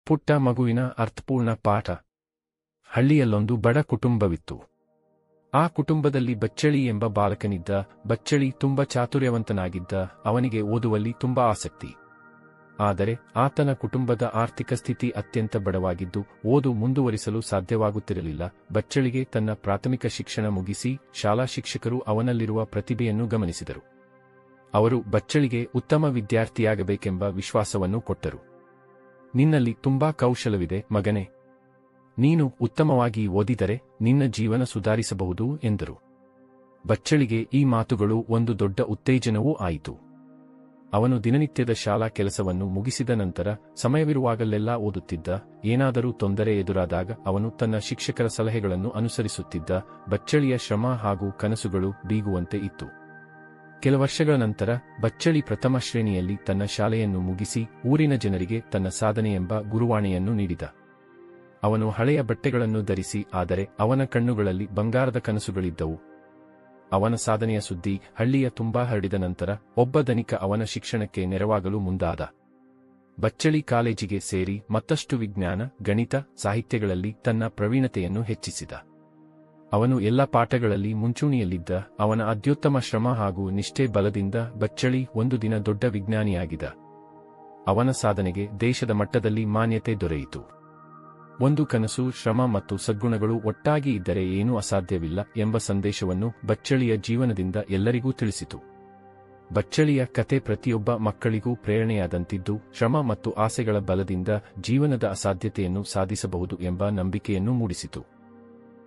ಪುಟ್ಟ ಮಗುವಿನ ಅರ್ಥಪೂರ್ಣ ಪಾಠ. ಹಳ್ಳಿಯಲ್ಲೊಂದು ಬಡ ಕುಟುಂಬವಿತ್ತು. ಆ ಕುಟುಂಬದಲ್ಲಿ ಬಚ್ಚಳಿ ಎಂಬ ಬಾಲಕನಿದ್ದ. ಬಚ್ಚಳಿ ತುಂಬ ಚಾತುರ್ಯವಂತನಾಗಿದ್ದ. ಅವನಿಗೆ ಓದುವಲ್ಲಿ ತುಂಬ ಆಸಕ್ತಿ. ಆದರೆ ಆತನ ಕುಟುಂಬದ ಆರ್ಥಿಕ ಸ್ಥಿತಿ ಅತ್ಯಂತ ಬಡವಾಗಿದ್ದು ಓದು ಮುಂದುವರಿಸಲು ಸಾಧ್ಯವಾಗುತ್ತಿರಲಿಲ್ಲ. ಬಚ್ಚಳಿಗೆ ತನ್ನ ಪ್ರಾಥಮಿಕ ಶಿಕ್ಷಣ ಮುಗಿಸಿ ಶಾಲಾ ಶಿಕ್ಷಕರು ಅವನಲ್ಲಿರುವ ಪ್ರತಿಭೆಯನ್ನು ಗಮನಿಸಿದರು. ಅವರು ಬಚ್ಚಳಿಗೆ ಉತ್ತಮ ವಿದ್ಯಾರ್ಥಿಯಾಗಬೇಕೆಂಬ ವಿಶ್ವಾಸವನ್ನು ಕೊಟ್ಟರು. ನಿನ್ನಲ್ಲಿ ತುಂಬಾ ಕೌಶಲವಿದೆ ಮಗನೇ. ನೀನು ಉತ್ತಮವಾಗಿ ಓದಿದರೆ ನಿನ್ನ ಜೀವನ ಸುಧಾರಿಸಬಹುದು ಎಂದರು. ಬಚ್ಚಳಿಗೆ ಈ ಮಾತುಗಳು ಒಂದು ದೊಡ್ಡ ಉತ್ತೇಜನವೂ ಆಯಿತು. ಅವನು ದಿನನಿತ್ಯದ ಶಾಲಾ ಕೆಲಸವನ್ನು ಮುಗಿಸಿದ ನಂತರ ಸಮಯವಿರುವಾಗಲೆಲ್ಲ ಓದುತ್ತಿದ್ದ. ಏನಾದರೂ ತೊಂದರೆ ಎದುರಾದಾಗ ಅವನು ತನ್ನ ಶಿಕ್ಷಕರ ಸಲಹೆಗಳನ್ನು ಅನುಸರಿಸುತ್ತಿದ್ದ. ಬಚ್ಚಳಿಯ ಶ್ರಮ ಹಾಗೂ ಕನಸುಗಳು ಬೀಗುವಂತೆ ಇತ್ತು. ಕೆಲ ವರ್ಷಗಳ ನಂತರ ಬಚ್ಚಳಿ ಪ್ರಥಮ ಶ್ರೇಣಿಯಲ್ಲಿ ತನ್ನ ಶಾಲೆಯನ್ನು ಮುಗಿಸಿ ಊರಿನ ಜನರಿಗೆ ತನ್ನ ಸಾಧನೆಯೆಂಬ ಗುರುವಾಣೆಯನ್ನು ನೀಡಿದ. ಅವನು ಹಳೆಯ ಬಟ್ಟೆಗಳನ್ನು ಧರಿಸಿ, ಆದರೆ ಅವನ ಕಣ್ಣುಗಳಲ್ಲಿ ಬಂಗಾರದ ಕನಸುಗಳಿದ್ದವು. ಅವನ ಸಾಧನೆಯ ಸುದ್ದಿ ಹಳ್ಳಿಯ ತುಂಬಾ ಹರಡಿದ ನಂತರ ಒಬ್ಬ ಧನಿಕ ಅವನ ಶಿಕ್ಷಣಕ್ಕೆ ನೆರವಾಗಲು ಮುಂದಾದ. ಬಚ್ಚಳಿ ಕಾಲೇಜಿಗೆ ಸೇರಿ ಮತ್ತಷ್ಟು ವಿಜ್ಞಾನ, ಗಣಿತ, ಸಾಹಿತ್ಯಗಳಲ್ಲಿ ತನ್ನ ಪ್ರವೀಣತೆಯನ್ನು ಹೆಚ್ಚಿಸಿದ. ಅವನು ಎಲ್ಲ ಪಾಠಗಳಲ್ಲಿ ಮುಂಚೂಣಿಯಲ್ಲಿದ್ದ. ಅವನ ಅತ್ಯುತ್ತಮ ಶ್ರಮ ಹಾಗೂ ನಿಷ್ಠೆ ಬಲದಿಂದ ಬಚ್ಚಳಿ ಒಂದು ದಿನ ದೊಡ್ಡ ವಿಜ್ಞಾನಿಯಾಗಿದ್ದ. ಅವನ ಸಾಧನೆಗೆ ದೇಶದ ಮಟ್ಟದಲ್ಲಿ ಮಾನ್ಯತೆ ದೊರೆಯಿತು. ಒಂದು ಕನಸು, ಶ್ರಮ ಮತ್ತು ಸದ್ಗುಣಗಳು ಒಟ್ಟಾಗಿ ಇದ್ದರೆ ಏನೂ ಅಸಾಧ್ಯವಿಲ್ಲ ಎಂಬ ಸಂದೇಶವನ್ನು ಬಚ್ಚಳಿಯ ಜೀವನದಿಂದ ಎಲ್ಲರಿಗೂ ತಿಳಿಸಿತು. ಬಚ್ಚಳಿಯ ಕತೆ ಪ್ರತಿಯೊಬ್ಬ ಮಕ್ಕಳಿಗೂ ಪ್ರೇರಣೆಯಾದಂತಿದ್ದು, ಶ್ರಮ ಮತ್ತು ಆಸೆಗಳ ಬಲದಿಂದ ಜೀವನದ ಅಸಾಧ್ಯತೆಯನ್ನು ಸಾಧಿಸಬಹುದು ಎಂಬ ನಂಬಿಕೆಯನ್ನು ಮೂಡಿಸಿತು.